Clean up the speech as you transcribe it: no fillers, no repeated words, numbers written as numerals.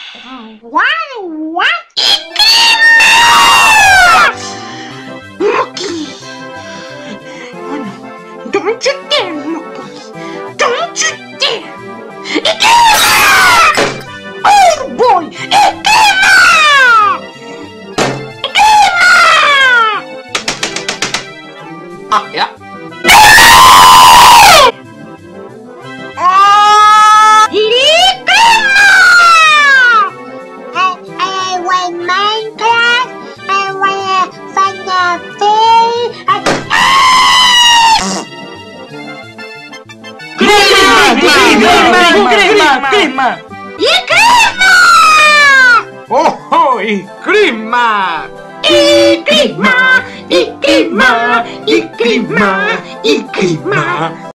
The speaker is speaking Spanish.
What? Monkey! Oh no! Don't you dare, Monkey! Don't you dare! Oh boy! Ah, ja. Grima! ¡Oh, y Grima! Y Grima!